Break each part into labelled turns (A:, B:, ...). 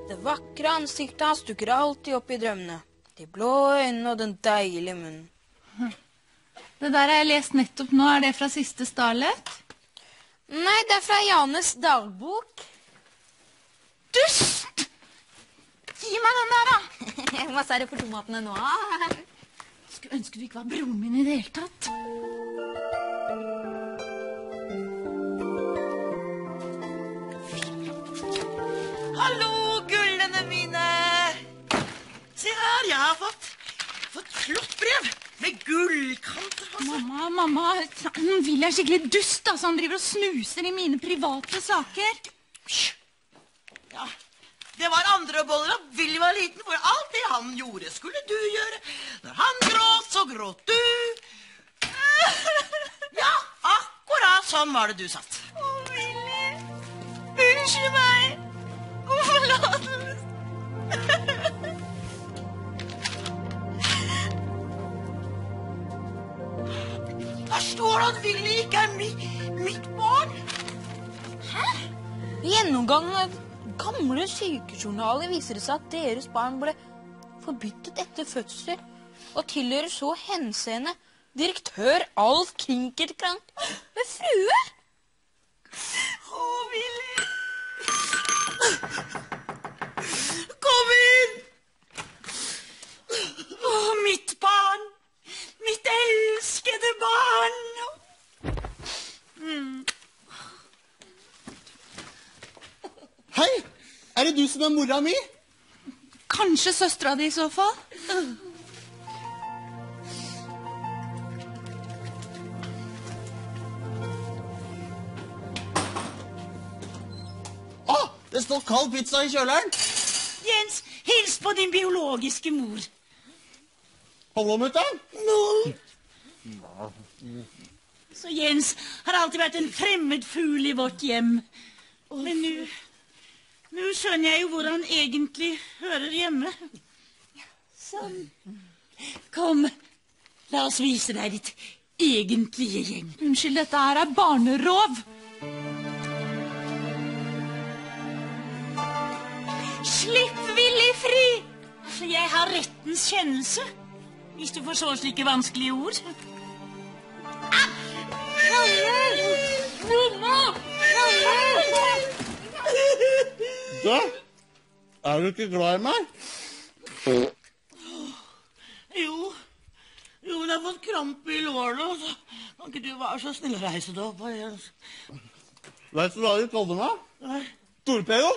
A: Det vakre ansiktet hans dukker alltid opp i drømmene. De blå øynene og den deilige munnen.
B: Det der har jeg lest nettopp nå. Er det fra siste Starlet?
A: Nei, det er fra Janes dagbok.
B: Dust! Gi meg den der, da!
A: Hva er det for tomatene nå?
B: Skulle ønske du ikke var broren min i det hele tatt.
C: Hallo, gullene mine! Se her, jeg har fått flott brev med gullkanter.
B: Mamma, nå vil jeg skikkelig dust, da, så han driver og snuser i mine private saker.
C: Ja, det var andre boller da Willy var liten, for alt det han gjorde skulle du gjøre. Når han gråt, så gråt du. Ja, akkurat sånn var det du satt.
B: Willy, unnskyld meg. Forlatelse.
C: Der står det at Willy ikke er mitt barn.
A: Hæ? I gjennomgangen av gamle sykejournaler viser det seg at deres barn ble forbyttet etter fødsel og tilhører så henseende direktør Alf Kinkerkrank med frue.
C: Willy. Kom inn! Mitt barn! Mitt elskede barn!
D: Hei! Er det du som er mora mi?
B: Kanskje søstera di i så fall?
D: Det står kald pizza i kjøleren.
C: Jens, hils på din biologiske mor.
D: Hallo, mutter'n.
C: Så Jens har alltid vært en fremmed fugl i vårt hjem. Men nå skjønner jeg jo hvor han egentlig hører hjemme. Sånn. Kom, la oss vise deg ditt egentlige hjem.
B: Unnskyld, dette her er barnerov.
C: Slipp Willy fri! For jeg har rettens kjennelse, hvis du forstår slike vanskelige ord.
D: Da, er du ikke glad i meg?
C: Jo, men jeg har fått krampe i lårene, så kan ikke du være så snill å reise deg opp?
D: Vet du hva de kaller meg?
C: Nei.
D: Torpedo.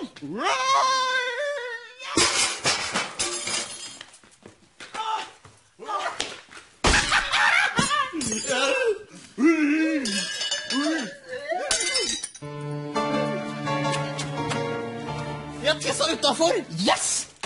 D: Jeg tisset utenfor. Yes!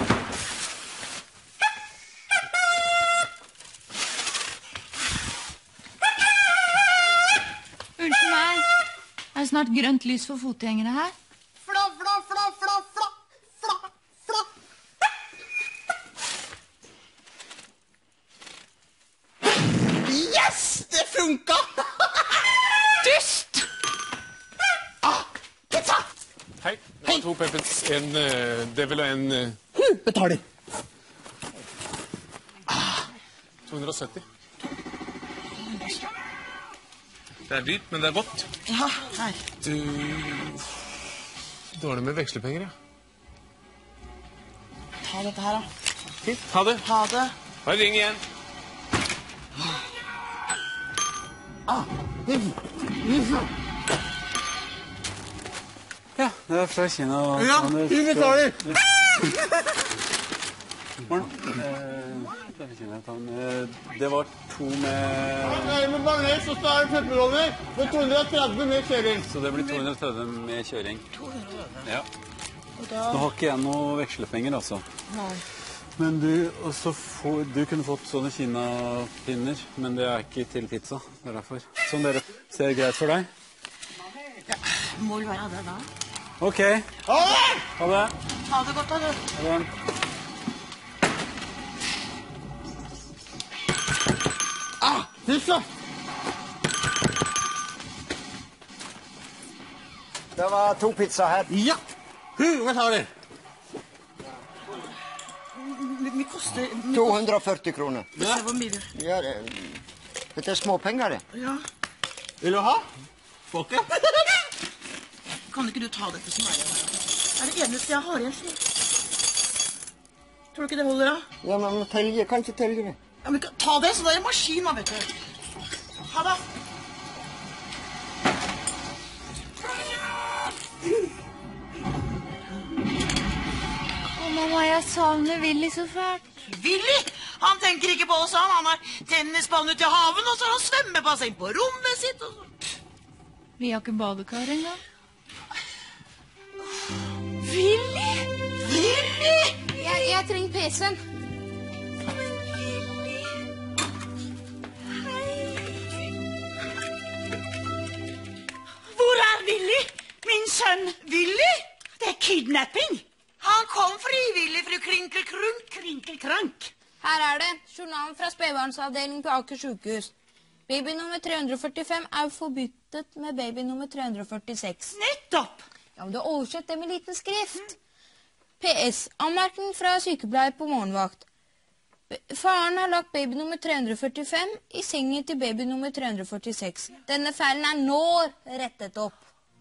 B: Unnskyld meg. Er det snart grønt lys for fotgjengere her?
D: Fla, fla, fla, fla, fla, fla, fla. Yes! Det funka! Dust! Pizza!
E: Hei, det var 2 peppers, en devil og en...
D: Betaler.
E: 270. Det er dyrt, men det er godt.
C: Ja, her.
E: Du... Dårlig med vekslepenger, ja.
C: Ta dette her, da.
E: Fint, ha det.
C: Ha det.
E: Bare ring igjen.
F: Ja, det er fra Kina.
D: Ja, vi betaler.
F: Det var 2 med...
D: Med banes og så er det pepperroller med 230 med kjøring.
F: Så det blir 230 med kjøring. Ja. Nå har ikke jeg noe vekslepenger, altså.
C: Nei.
F: Men du kunne fått sånne kinapinner, men det er ikke til pizza. Det er derfor. Sånn dere ser greit for deg?
C: Ja, må vel være det da.
F: Ok.
D: Ha det!
F: Ha det.
C: Ha det godt, da, du.
F: Ha det.
D: Pizza!
G: Det var 2 pizza her.
D: Ja! Betaler.
C: mye koster
D: 240 kroner.
C: Se hvor mye det.
D: Ja, dette er småpenger, det.
C: Ja.
D: Vil du ha? Folke?
C: Kan ikke du ta dette som er det? Det er det eneste jeg har igjen. Tror du ikke det holder, da?
D: Ja, men telje, kan ikke telje det.
C: Ja, men ta det, så det er en maskin, da, vet du. Ha det.
B: Mamma, jeg savner Willy så fælt.
C: Willy, han tenker ikke på oss, han har tennisbanen ute i haven, og så har han svømmebasseng på rommet sitt. Og så.
B: Vi har ikke badekar engang. Willy!
C: Willy!
A: Jeg trenger PC-en.
C: Hvor er Willy? Min sønn Willy? Det er kidnapping. Han kom frivillig, fru Krinkelkrunk, Krinkelkrank.
A: Her er det. Journalen fra spedbarnsavdelingen på Aker sykehus. Baby nummer 345 er forbyttet med baby nummer 346.
C: Nettopp.
A: Ja, men du har oversett det med liten skrift. PS. Anmerkning fra sykepleier på morgenvakt. Faren har lagt baby nummer 345 i sengen til baby nummer 346. Denne feilen er nå rettet opp.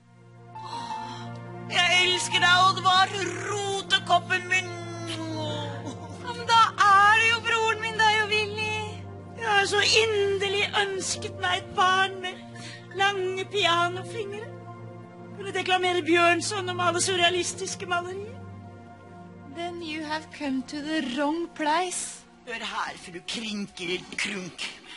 C: Jeg elsker deg, Oddvar, rotekoppen min.
B: Ja, men da er det jo broren min, da, jo Willy.
C: Jeg har så inderlig ønsket meg et barn med lange pianofingre. Kunne deklamere Bjørnson og male surrealistiske malerier.
B: Then you have come to the wrong place.
C: Hør her, fru Krinkelkrunk.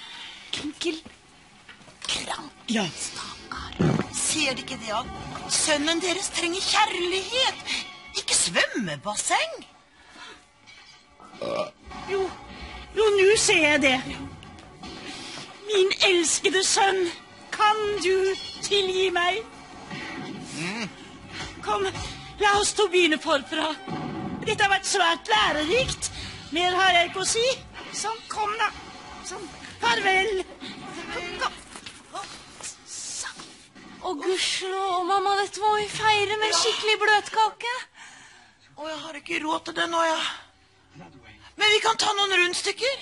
C: Krinkelkrank. Ja. Stakkar. Ser de ikke det at sønnen deres trenger kjærlighet, ikke svømmebasseng? Jo, nå ser jeg det. Min elskede sønn, kan du tilgi meg? Kom, la oss to begynne forfra. Dette har vært svært lærerikt. Mer har jeg ikke å si. Sånn, kom da. Sånn, farvel. Kom.
B: Å, gudskjelov, mamma, dette må vi feire med en skikkelig bløtkake.
C: Å, jeg har ikke råd til det nå, ja. Men vi kan ta noen rundstykker.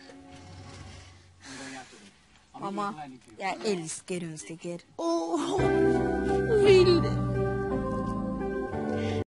A: Mamma, jeg elsker rundstykker.
C: Åh,